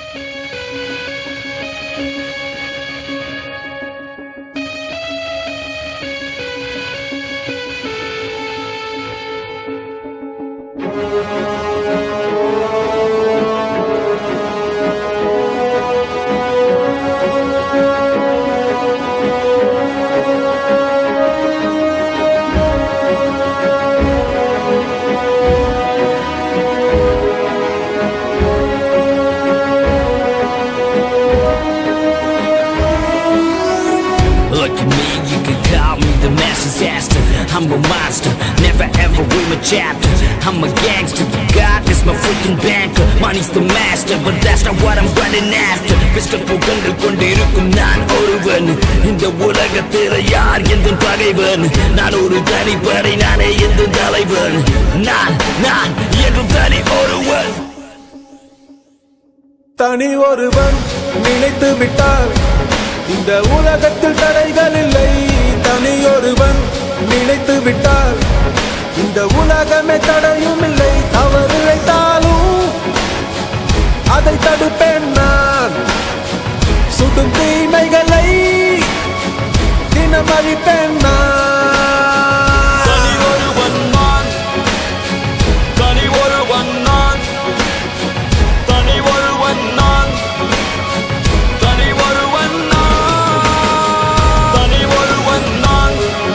I'm a monster, never ever read my chapter. I'm a gangster, God is my freaking banker. Money's the master, but that's not what I'm running after. Pistol புகழ்ந்து கொண்டிருக்கும் நான் ஒருவன். இந்த உலகத்தில் யார் எந்த பகைவன்? நான் ஒரு தனிப்படை, நானே எந்த தலைவன். நான் என்றும் தனி ஒருவன். தனி ஒருவன் நினைத்து விட்டால் இந்த உலகத்தில் தடைகள் இல்லை. தனி ஒருவன் நினைத்து விட்டால் இந்த உலகமே தடையும் இல்லை. தவறு இழைத்தாலும் அதை தடுப்பேன் நான். சுடும் தீமைகளை தினம் அழிப்பேன் நான். தனி ஒருவன் நான், தனி ஒருவன் நான், தனி ஒருவன் நான், தனி ஒருவன் நான், தனி ஒருவன் நான்.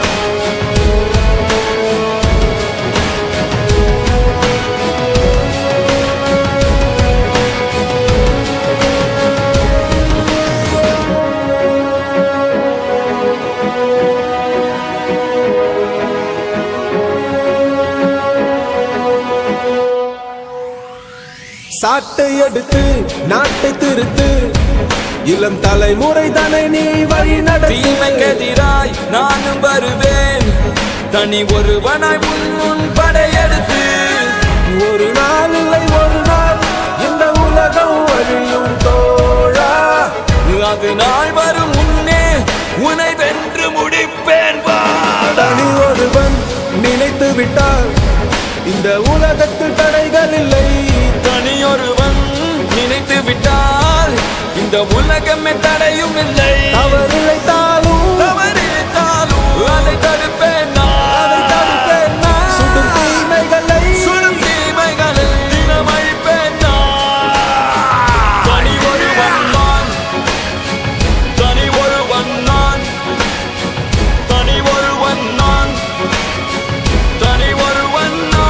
சாட்டை எடுத்து நாட்டை திருத்து, இளம் தலைமுறை தானே நீ வழி நடத்து. தீமைக்கெதிராய் நானும் வருவேன், தனி ஒருவனாய் முன் படையெடுத்து. ஒரு நாள் இல்லை ஒரு நாள் இந்த உலகம் அழியும் தோழா. அது நாள் வரும் முன்னே உன்னை வென்று முடிப்பேன் வா. தனி ஒருவன் நினைத்து விட்டால் இந்த உலகத்தில் தடைகள் இல்லை. தனியொருவன் நினைத்து விட்டால் இந்த உலகமே தடையும் இல்லை. தவறு இழைத்தாலும் அதை தடுப்பேன் நான். சுடும் தீமைகளை தினம் அழிப்பேன் நான். தனி ஒருவன் நான், தனி ஒருவன் நான், தனி ஒருவன் நான், தனி ஒருவன் நான்.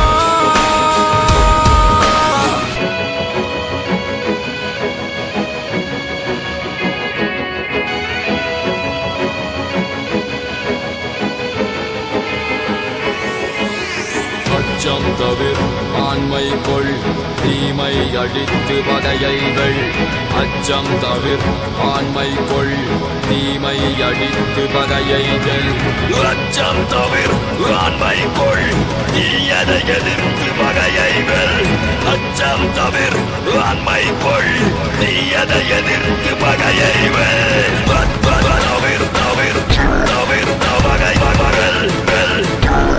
அச்சம் தவிர ஆண்மை கொள், தீமை அழித்து பகையைகள். அச்சம் தவிர ஆண்மை கொள், தீமை அழித்து பகையைகள். அச்சம் தவிர ஆண்மை கொள், தீயதை எதிர்த்து பகையைகள். அச்சம் தவிர ஆண்மை கொள், தீயதை எதிர்த்து பகையைகள். தவிர தவிர தவிர பகை பகல்